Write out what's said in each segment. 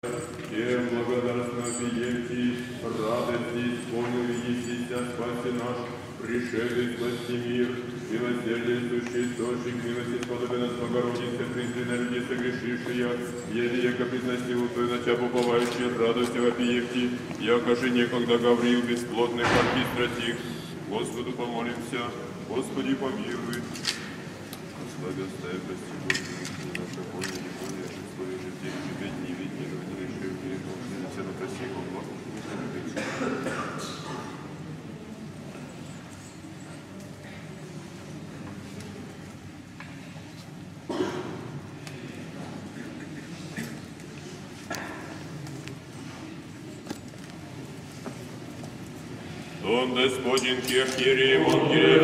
Тем благодарственно пиемти, радости исполнил Есися, спаси наш, пришедший спасти мир, милосердие сущий источник, милости сподобен нас Богородице, презрена людей согрешившая, еле яко призносил Твою на Тебя уповающие, радостью вопиемти, яко же некогда Гавриил бесплотный парки стратих. Господу помолимся, Господи помилуй. Славя оставь, прости, Господи, наше больное, невольное, ошибствование, житие, любить, не видеть, не говорить, не решив, не решив, не лице, но прости, Господи, не любить. Он Господин Кирхири, он Кирилл,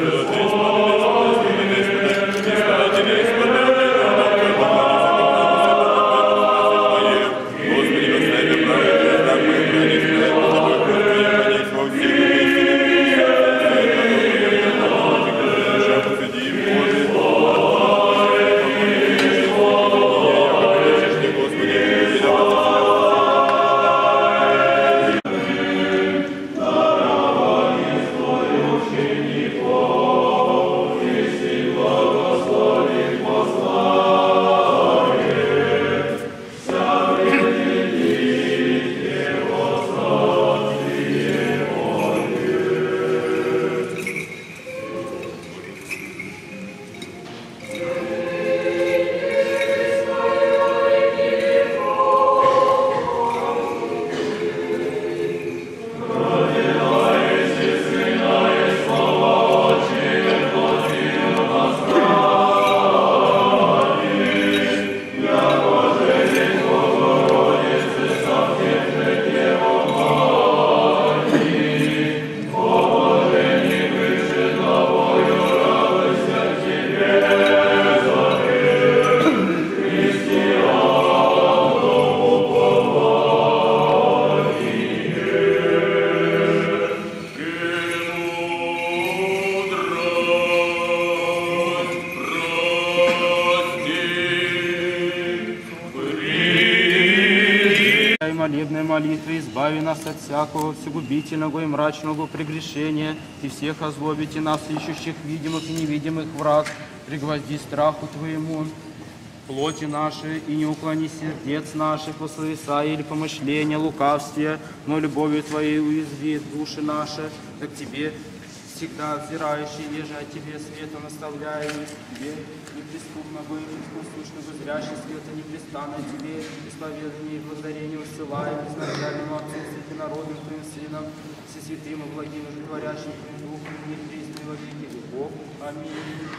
Молебной молитвы избави нас от всякого всегубительного и мрачного прегрешения, и всех озлобите нас, ищущих видимых и невидимых враг, пригвозди страху Твоему, плоти нашей, и не уклони сердец наших во словеса или помышления, лукавствия, но любовью Твоей уязви души наши, как Тебе всегда взирающий, еже о Тебе свету наставляя, Тебе неприступно быть, послушно возрящий света непрестанно Тебе, исповедание и благодарение усылаем, изначальному Отцу, Святинародным Твоим Сыном, Всесвятым и благим, животворящим Твоим Духом, мир пресный во веки веков. Аминь.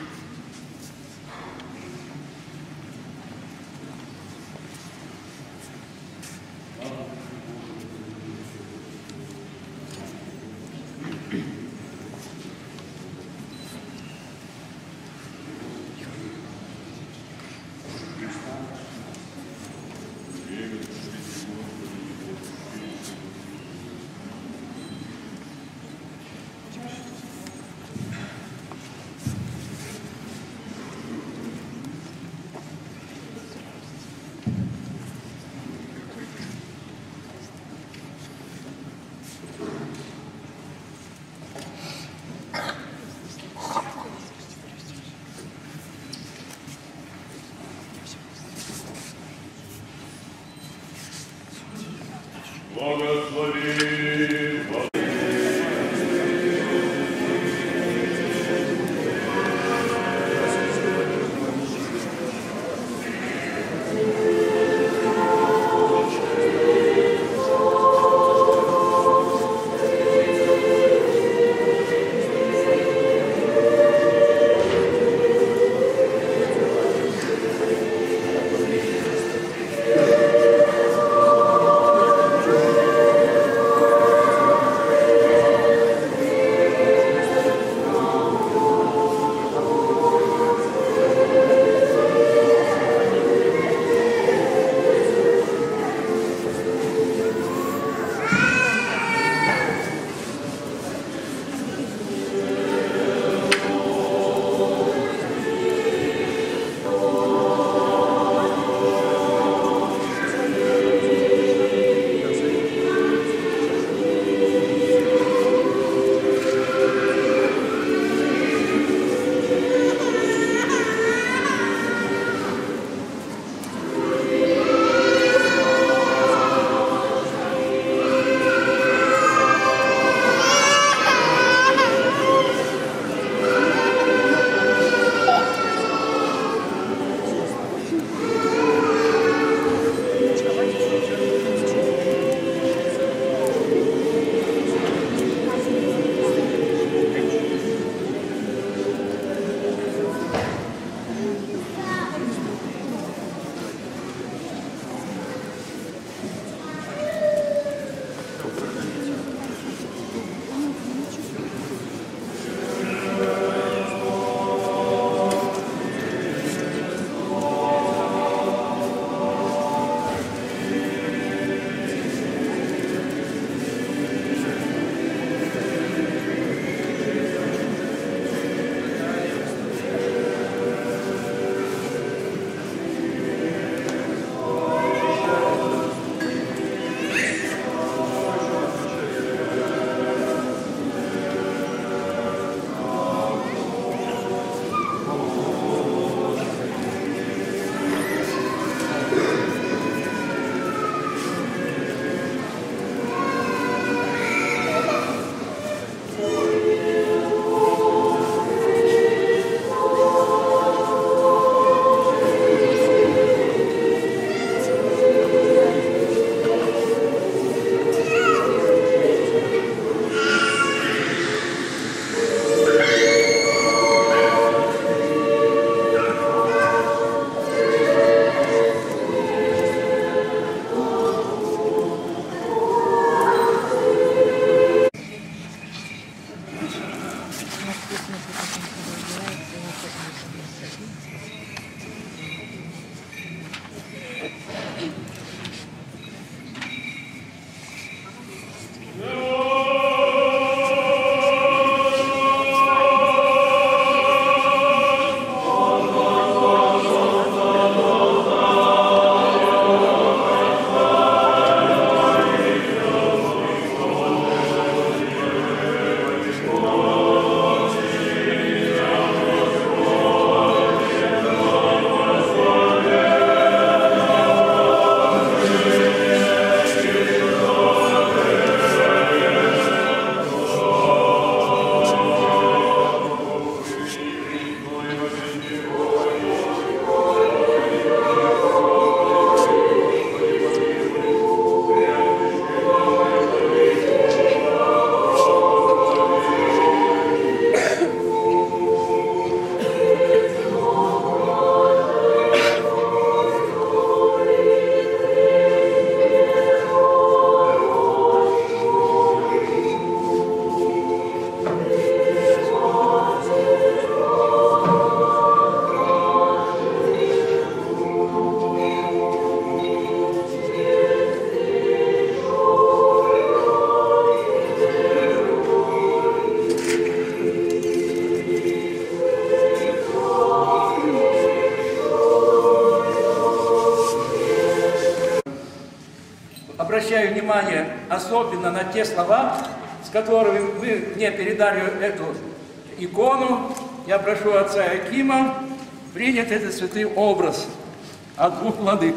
обращаю внимание особенно на те слова, с которыми вы мне передали эту икону. Я прошу отца Иоакима принять этот святый образ от двух владык.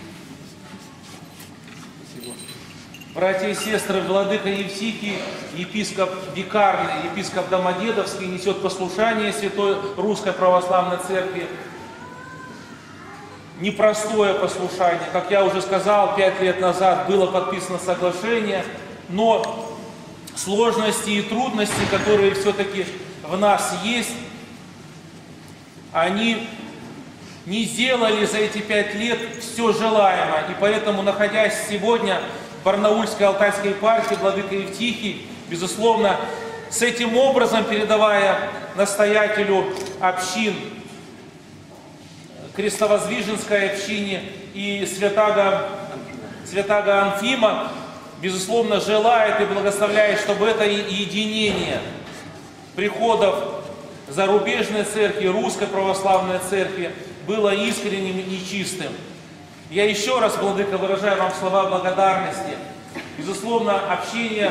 Братья и сестры, владыка Евтихий, епископ Викарный, епископ Домодедовский, несет послушание Святой Русской Православной Церкви. Непростое послушание. Как я уже сказал, 5 лет назад было подписано соглашение, но сложности и трудности, которые все-таки в нас есть, они не сделали за эти 5 лет все желаемое. И поэтому, находясь сегодня в Барнаульской Алтайской епархии, владыка Евтихий, безусловно, с этим образом, передавая настоятелю общин, Крестовоздвиженской общине и святаго Анфима, безусловно, желает и благословляет, чтобы это единение приходов зарубежной церкви, Русской Православной Церкви было искренним и чистым. Я еще раз, владыка, выражаю вам слова благодарности. Безусловно, общение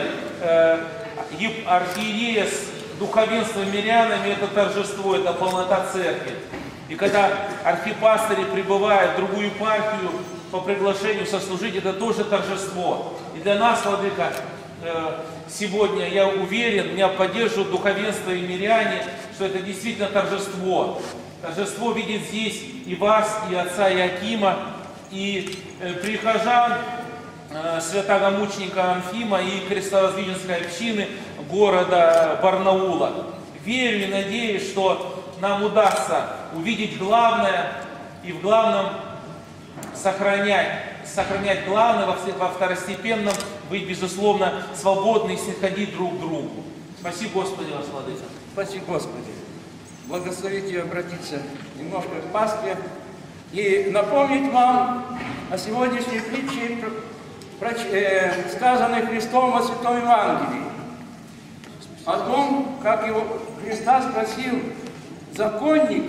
архиерея с духовенством мирянами – это торжество, это полнота церкви. И когда архипастыри прибывают в другую епархию по приглашению сослужить, это тоже торжество. И для нас, владыка, сегодня, я уверен, меня поддерживают духовенство и миряне, что это действительно торжество. Торжество видит здесь и вас, и отца Иоакима, и прихожан святого мученика Анфима и Крестовоздвиженской общины города Барнаула. Верю и надеюсь, что нам удастся увидеть главное и в главном сохранять главное во второстепенном, быть, безусловно, свободны и снисходить друг к другу. Спасибо, Господи, вас, владыка. Спасибо, Господи. Благословите обратиться немножко к Пасхе и напомнить вам о сегодняшней притче, сказанной Христом во Святом Евангелии, о том, как его Христа спросил законник,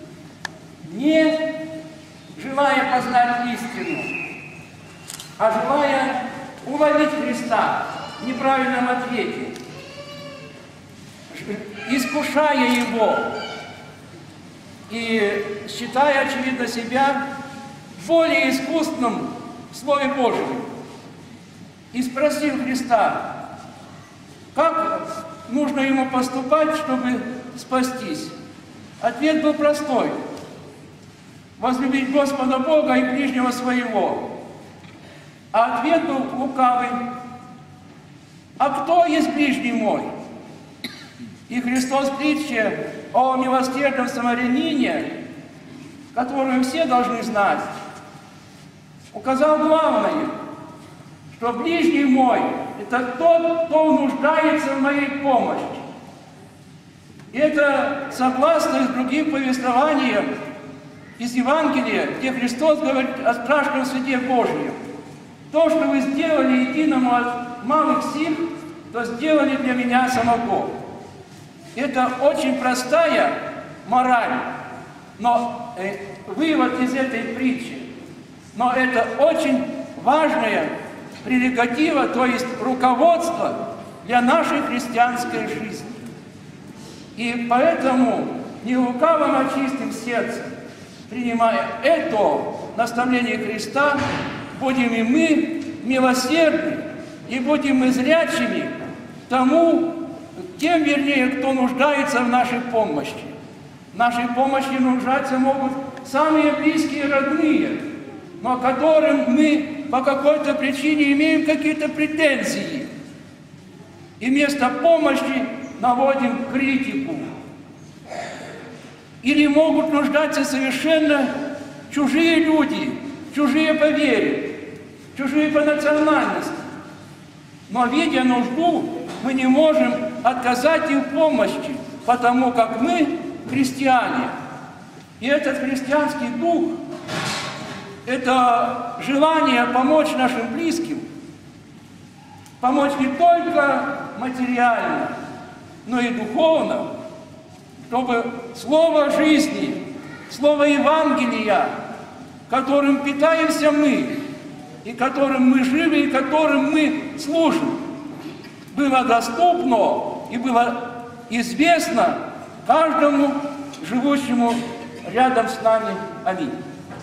не желая познать истину, а желая уловить Христа в неправильном ответе, искушая его и считая, очевидно, себя более искусным в Слове Божьем. И спросил Христа, как нужно ему поступать, чтобы спастись. Ответ был простой: возлюбить Господа Бога и ближнего своего. А ответ был лукавый: а кто есть ближний мой? И Христос в притче о милосердном самарянине, которую все должны знать, указал главное, что ближний мой – это тот, кто нуждается в моей помощи. И это согласно с другим повествованием из Евангелия, где Христос говорит о страшном суде Божьем. То, что вы сделали единому от малых сил, то сделали для меня самого. Это очень простая мораль, но вывод из этой притчи. Но это очень важная прерогатива, то есть руководство для нашей христианской жизни. И поэтому не лукавым, а чистым сердцем, принимая это наставление Христа, будем и мы милосердны, и будем мы зрячими тем, вернее, кто нуждается в нашей помощи. В нашей помощи нуждаться могут самые близкие, родные, но которым мы по какой-то причине имеем какие-то претензии. И вместо помощи наводим критику. Или могут нуждаться совершенно чужие люди, чужие по вере, чужие по национальности. Но, видя нужду, мы не можем отказать им в помощи, потому как мы христиане. И этот христианский дух, это желание помочь нашим близким, помочь не только материально, но и духовно, чтобы слово жизни, слово Евангелия, которым питаемся мы, и которым мы живы, и которым мы служим, было доступно и было известно каждому живущему рядом с нами. Аминь.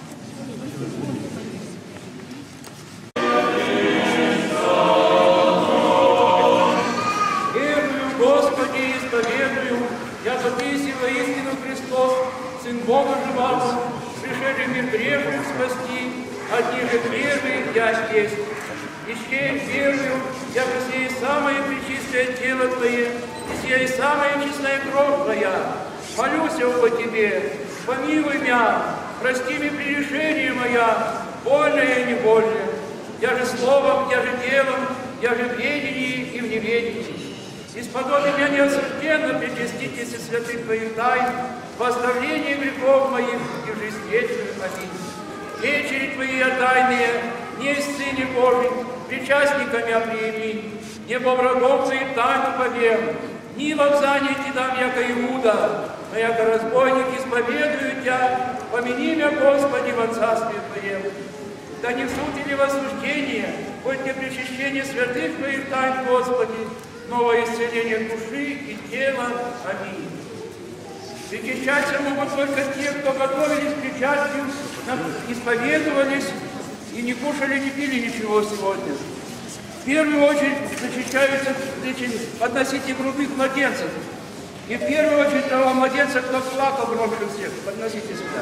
Верую, Господи, исповедую, я записи воистину Христос, Сын Бога живого, пришедший мир грешных спасти, одни же первые я есть. И сей верую, яко сей самое пречистое тело Твое, и сей самая чистая кровь Твоя. Молюсь по Тебе, помилуй меня, прости мне прегрешение моя, вольное и невольное. Я же словом, я же делом, я же в ведении и в неведении. Исподоби меня неосужденно причаститесь из святых Твоих тайн, в оставлении грехов моих и в жизнь вечную. Аминь. Вечери Твои я тайные, не из Сыне Божий, причастниками оприими, не по врагов Твоих тайну повем, ни во взании Ти дам, яко Иуда, но яко разбойник исповедую Тя, помяни меня, Господи, во Царстве Твоем. Да не в суд или в осуждение, хоть не причащение святых Твоих тайн, Господи, но во исцеление души и тела. Аминь. Причащаться могут только те, кто готовились к причастию, исповедовались и не кушали, не пили ничего сегодня. В первую очередь причащаются относите грудных младенцев. И в первую очередь того младенца, кто плакал громче всех. Подносите сюда.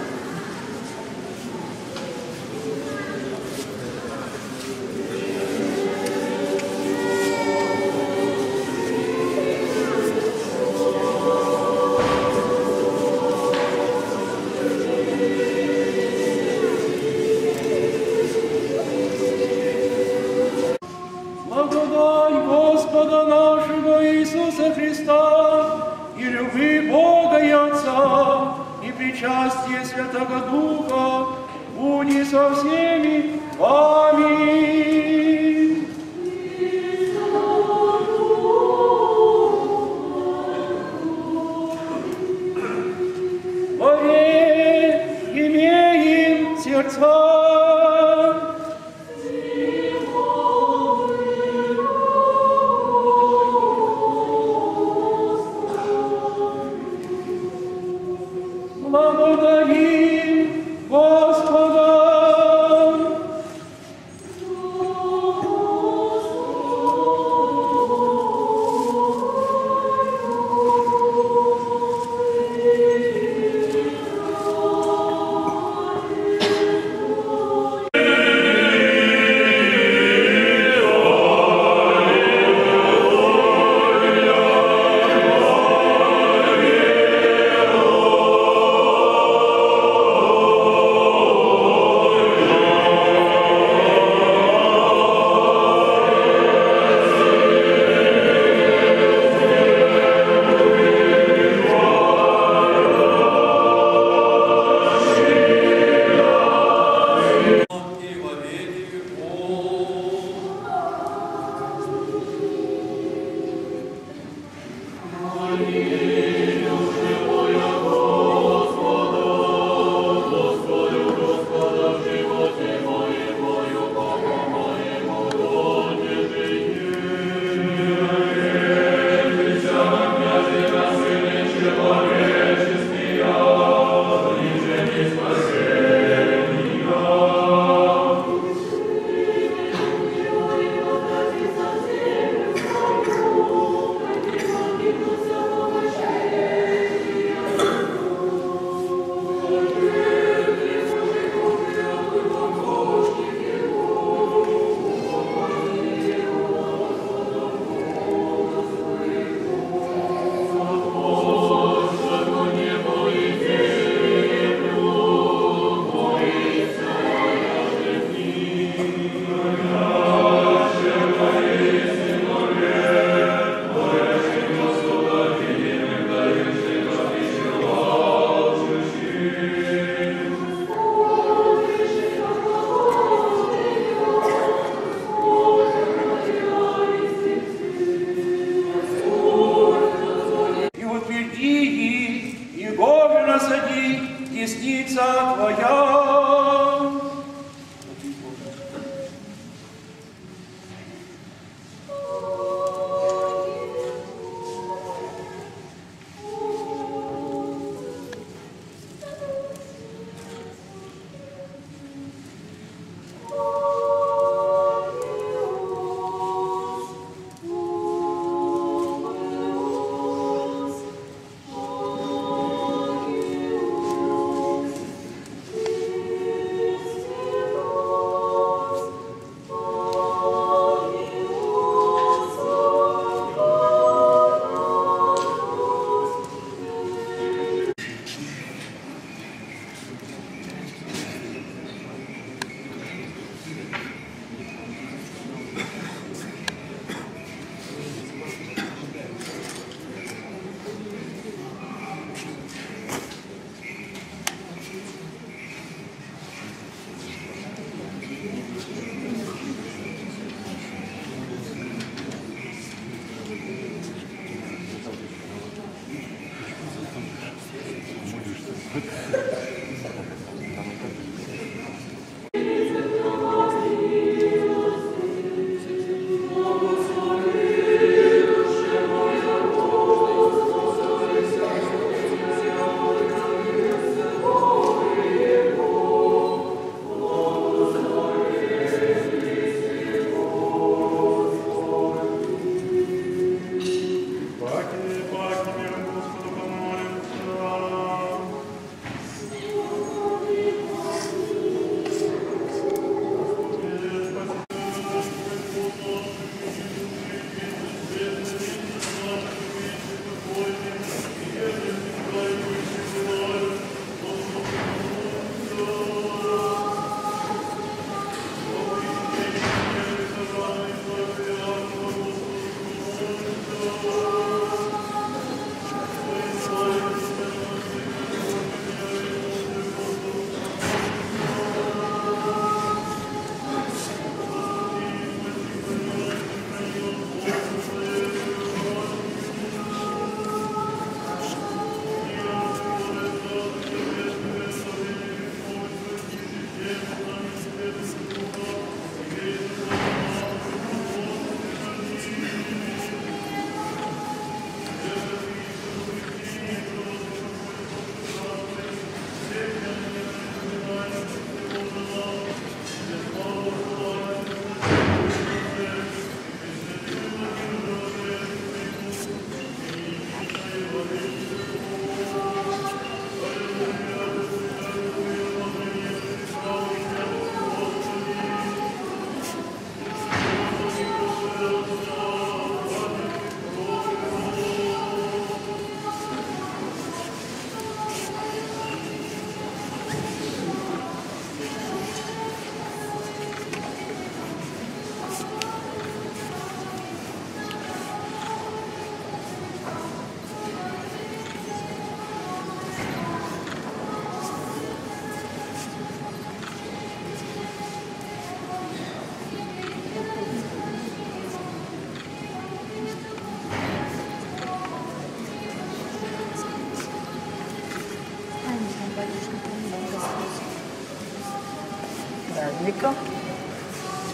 Благодать Господа нашего Иисуса Христа и любви Бога и Отца и причастие Святого Духа будь со всеми. Аминь. Горе имеем сердца. Благодарим Господа.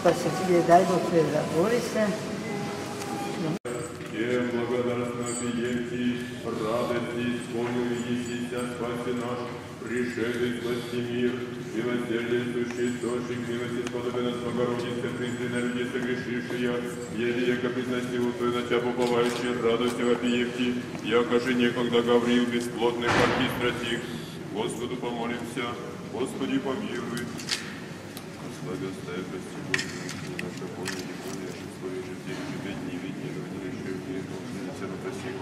Спасителя, дай Бог тебе забойся. Тем благодарственно пиете, радости, исполнил Есися, спаси наш, пришедший спасти мир, милосердие сущий источник, милости сподобен от Богородицы, принц энергии согрешившая, еле яко призносил Твою на Тебя уповающие, радостью вопиевти, яко же некогда Гавриил бесплотный парки стратих. Господу помолимся, Господи помилуй. Славя оставь, прости Господи, наше полное неволе, слове житей, живет не видни, но не решив, не должны на России,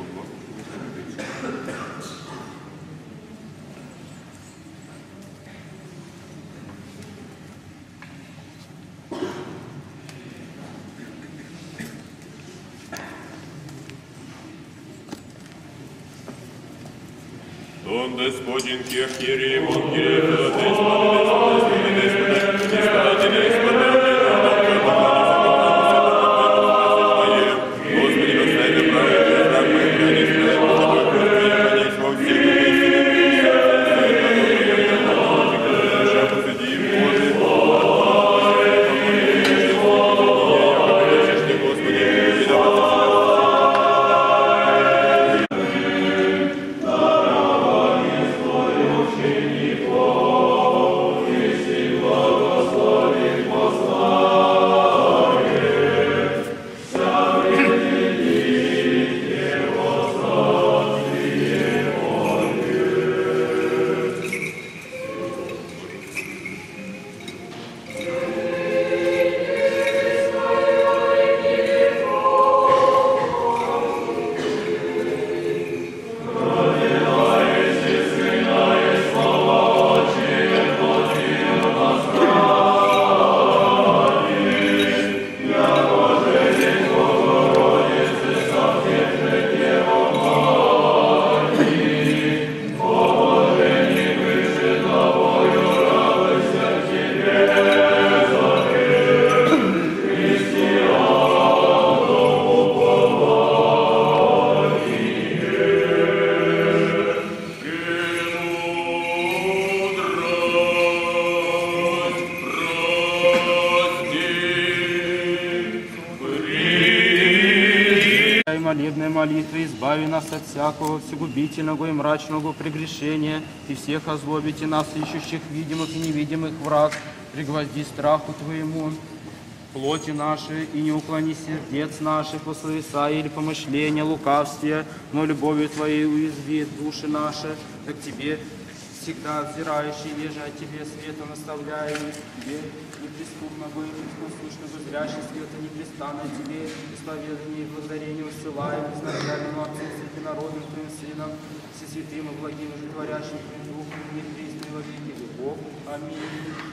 Он Господин Кирим, он Кирим, Молебной молитвы избави нас от всякого всегубительного и мрачного прегрешения, и всех озлобите нас, ищущих видимых и невидимых враг, пригвозди страху Твоему, плоти нашей, и не уклони сердец наших во словеса или помышления, лукавствия, но любовью Твоей уязви души наши, так Тебе всегда взирающий, еже о Тебе светом наставляемый, Тебе неприступно бы, послушно бы, зрящий света непрестанно Тебе, исповедание и благодарение высылаем, изначальному Отцу с единородным Твоим Сыном, всесвятым и благим, и животворящим Твоим Духом, и непресно во веки веков. Аминь.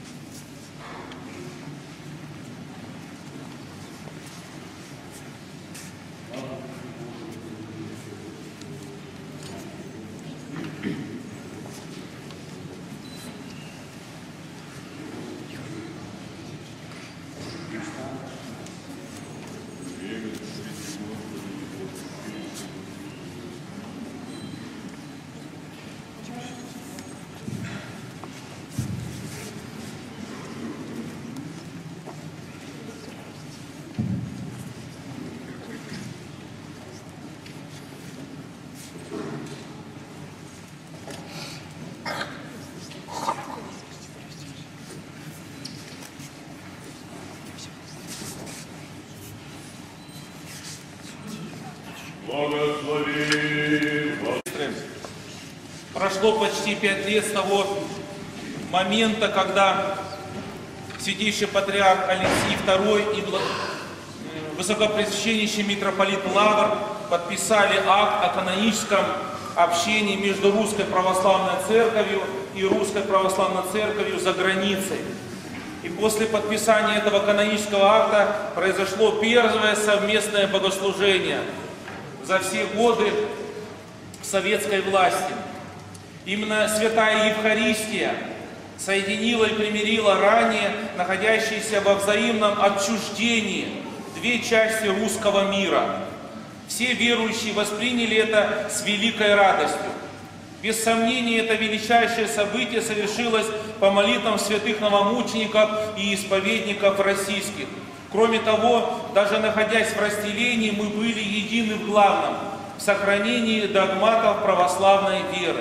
Прошло почти 5 лет с того момента, когда святейший патриарх Алексий II и высокопресвященнейший митрополит Лавр подписали акт о каноническом общении между Русской Православной Церковью и Русской Православной Церковью за границей. И после подписания этого канонического акта произошло первое совместное богослужение за все годы советской власти. Именно Святая Евхаристия соединила и примирила ранее находящиеся во взаимном отчуждении две части русского мира. Все верующие восприняли это с великой радостью. Без сомнения, это величайшее событие совершилось по молитвам святых новомучеников и исповедников российских. Кроме того, даже находясь в разделении, мы были едины в главном – в сохранении догматов православной веры.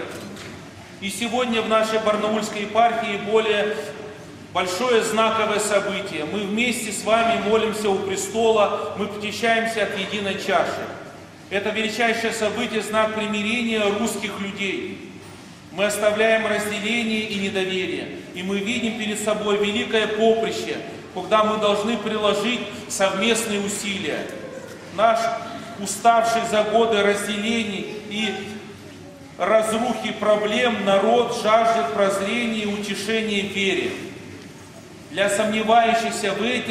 И сегодня в нашей Барнаульской епархии более большое знаковое событие. Мы вместе с вами молимся у престола, мы причащаемся от единой чаши. Это величайшее событие, знак примирения русских людей. Мы оставляем разделение и недоверие, и мы видим перед собой великое поприще, когда мы должны приложить совместные усилия. Наш уставший за годы разделений и разрухи проблем народ жаждет прозрения и утешения в вере. Для сомневающихся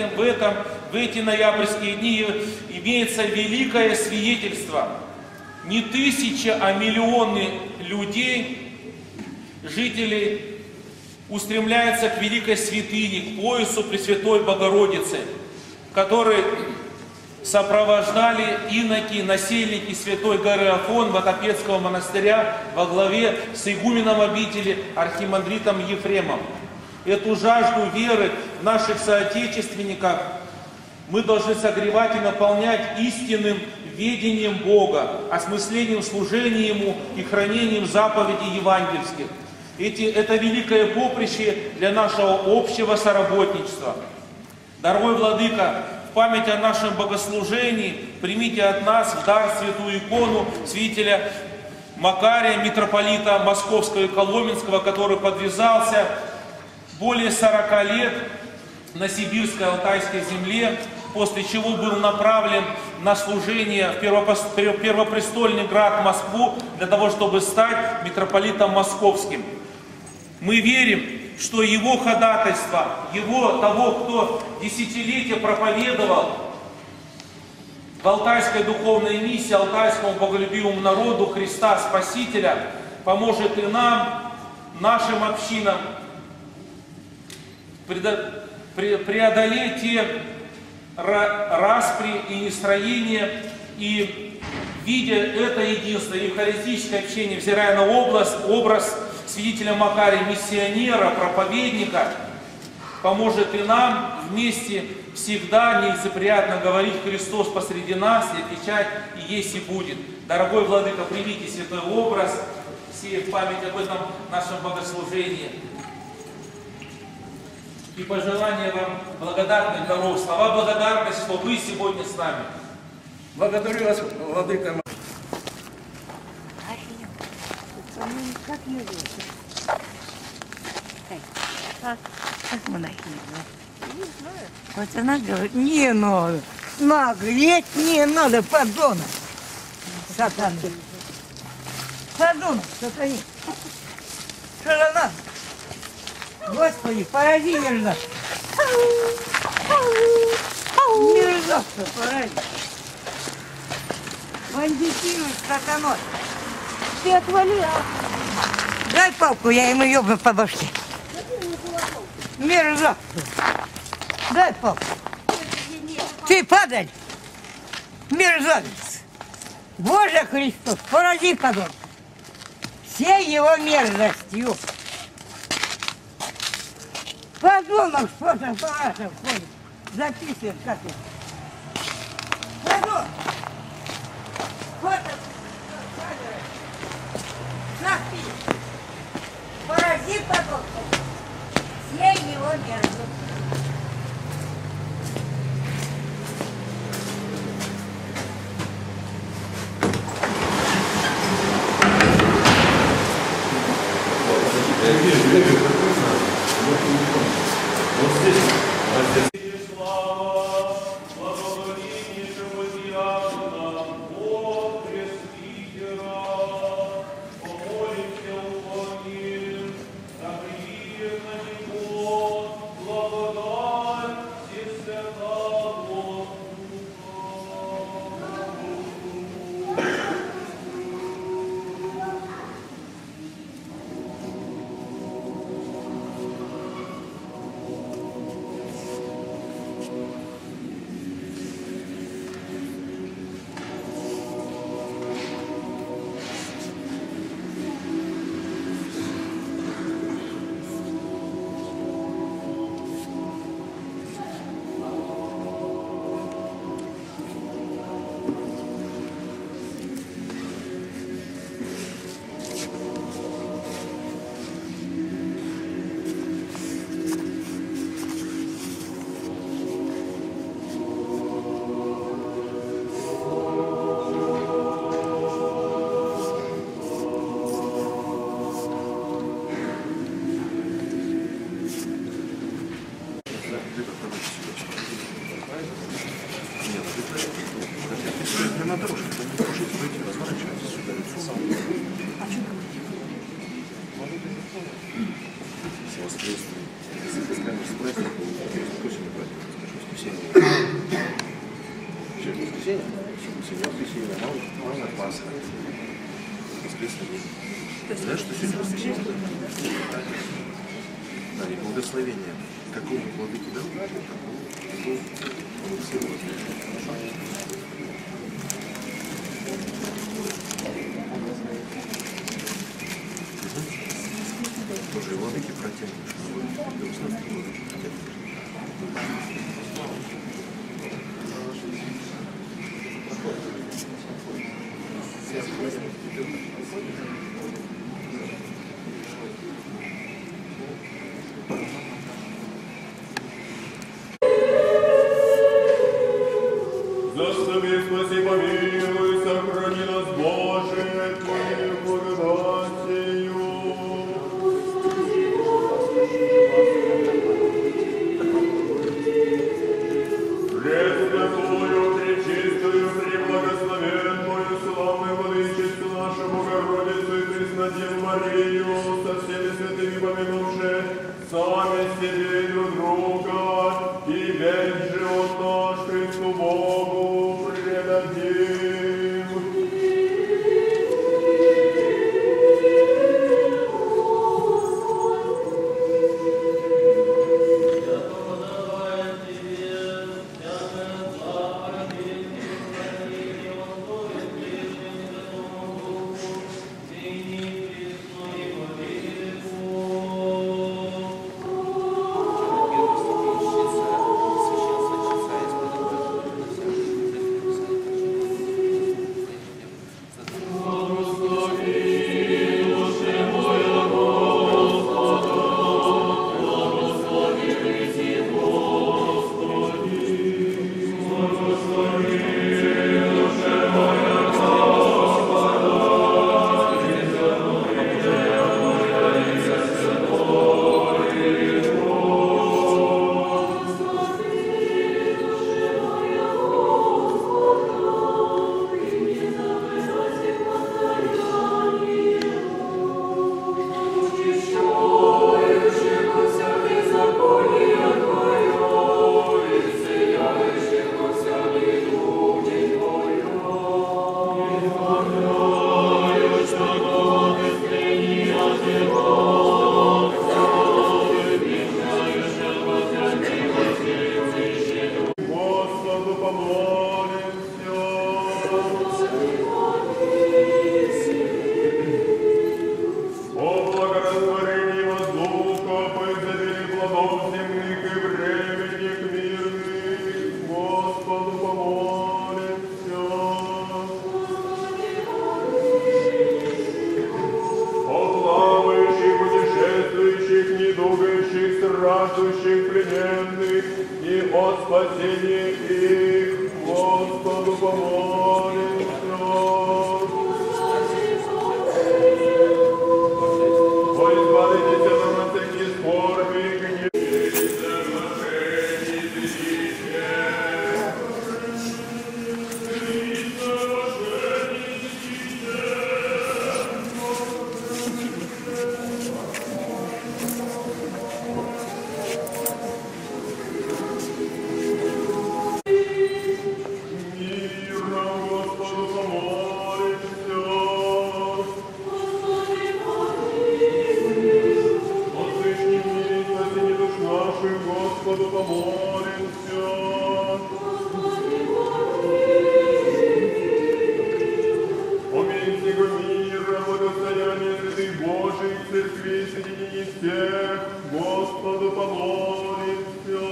в эти ноябрьские дни имеется великое свидетельство. Не тысячи, а миллионы людей, жителей, устремляются к великой святыне, к поясу Пресвятой Богородицы, который сопровождали иноки, насельники Святой горы Афон Водопецкого монастыря во главе с игуменом обители архимандритом Ефремом. Эту жажду веры в наших соотечественниках мы должны согревать и наполнять истинным ведением Бога, осмыслением служения Ему и хранением заповедей евангельских. Это великое поприще для нашего общего соработничества. Дорогой Владыка, в память о нашем богослужении примите от нас в дар святую икону святителя Макария, митрополита Московского и Коломенского, который подвязался более 40 лет на сибирской алтайской земле, после чего был направлен на служение в Первопрестольный град Москву для того, чтобы стать митрополитом московским. Мы верим, что его ходатайство, того, кто десятилетия проповедовал в алтайской духовной миссии, алтайскому боголюбивому народу Христа Спасителя, поможет и нам, нашим общинам, преодолеть те распри и нестроения, и видя это единство, евхаристическое общение, взирая на образ святителя Макария, миссионера, проповедника, поможет и нам вместе всегда нелицеприятно говорить: Христос посреди нас, и отвечать: и есть и будет. Дорогой Владыка, примите святой образ, все в память об этом нашем богослужении. И пожелание вам благодарных даров, слова благодарности, что вы сегодня с нами. Благодарю вас, Владыка. Как монахиня? Вот она говорит: не надо, наглеть не надо, подонок. Сатана. Подонок, сатанин. Что за надо? Господи, порази мерзавца. Мерзавца, порази. Бандитирует сатаной. Ты отвали, а? Дай палку, я ему ёбну по башке. Мерзавца. Дай палку. Ты падаль. Мерзавец. Боже Христос, порази подонка. Всей его мерзостью. Подонок, что там по вашим ходит? Записывает, как это. Подонок. Фото. Запись. Порази подонка. Всей его мерзостью. Слава благоговейнейшему диакона, Бог Пресвитера, помолимся, уклоним, да приедет на него благодать. На дорожке, не нарушить, пройти, разворачивайтесь сюда, лицо. Все воскресные. Если камеры с праздником, точно не праздник, скажу, воскресенье. Через воскресенье? Сегодня воскресенье, мало класса. Воскресный день. Знаешь, что сегодня воскресенье? Да, и благословение. Какого владыки дал? Какого благословения? Тоже и владыки протягиваешь, но и установки владыки протягиваешь. Застави, спаси, помилуй, сохрани нас, Боже, Твоей благодатью. Пресвятую, пречистую, преблагословенную, славную владычицу нашу Богородицу и Преснодеву Марию, со всеми святыми помянувши сами себе и друг друга, и весь живот наш Христу Богу предадим. Страждущих, плененных, и от спасения их, Господу помолимся. О, избавитесь от всяких скорби и гнева. Господу помолимся. Помилуй всего мира, благостояние святых Божьих церквей, соединение всех, Господу помолимся.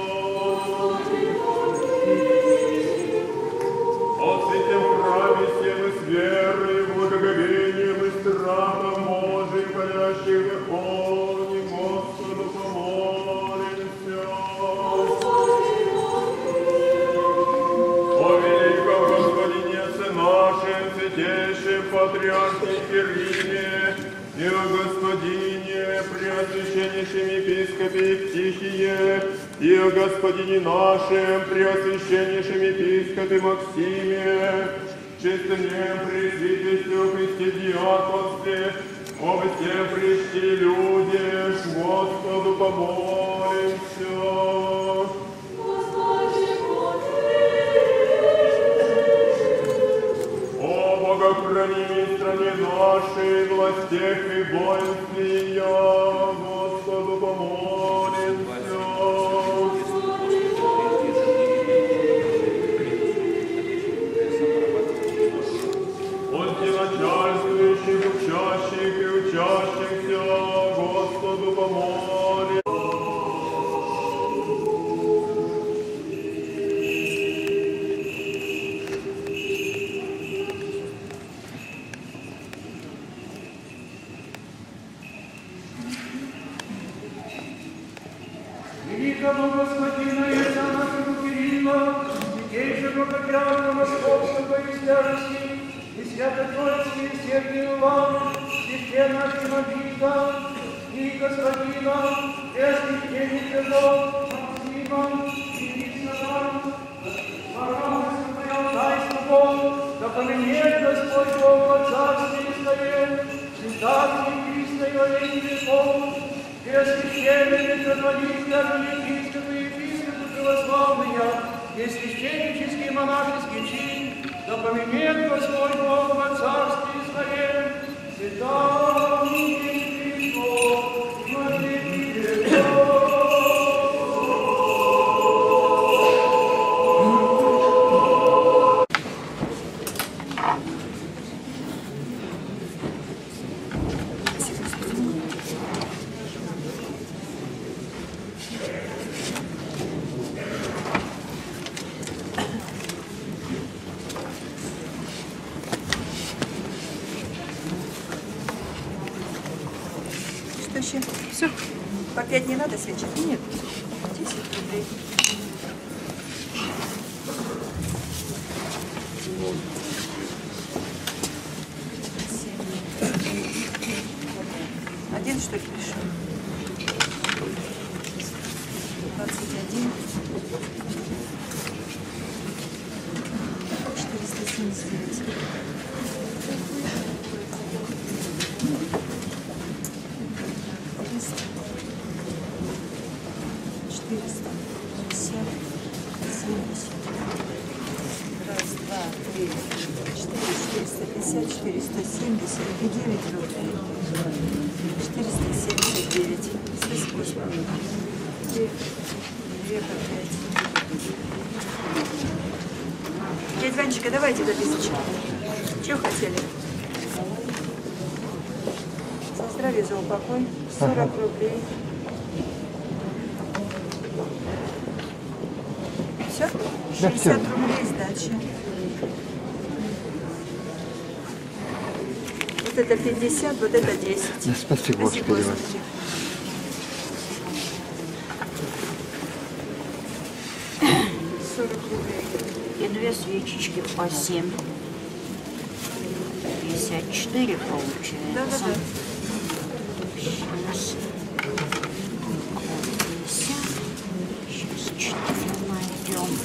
О святем храме всем и с верой, благоговением и страхом Божьим, парящих в Верховне, Господу помолимся. О великом Господине Отце нашем, святейшем Патриархе Кирилле, и о Господине, Преосвященнейшем Епископе Евтихие, и о Господине нашем, преосвященнейшем епископе Максиме, честном пресвитерстве, Христе диаконстве, о всем пришли люди, Господу помолимся. О богохранимой стране нашей, властях и воинстве ее, Господу помолимся. Начальствующих, учащих и учащихся, Господу помолимся. Великому Господину и за нашему Кирилла, святейшему патриарха Московского и святости, и свято-троицкие Сергию вам, священна Архимандрита, и господина, преосвященника Максима, и Исаам, да поменяет Господь Бог во Царстве Своем, святах и Христа во веки веков, преосвященные митрополиты, архиепископы и епископы православные, и священнический монашеский чин, да поменяет Господь Бог во Царстве Своем, святах и Христос во веки веков. Все. По 5 не надо свечи? Нет. 10 рублей. Один, что ли, пришел? 21. 479. 470 и 9 рублей. 479. Спасибо, Господи. 2 по 5. Дядя Ванечка, давайте до 1000. Чего хотели? За здравие, за упокой. 40 рублей. Все? 60 рублей сдачи. Вот это 50, вот это 10. Спасибо, Господи. 40 рублей. И 2 свечечки по 7. 54 получается. Да. Сейчас. 50. Сейчас 4 найдем.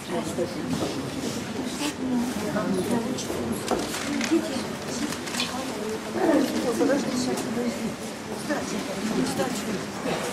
Подожди, сейчас, подожди. Кстати,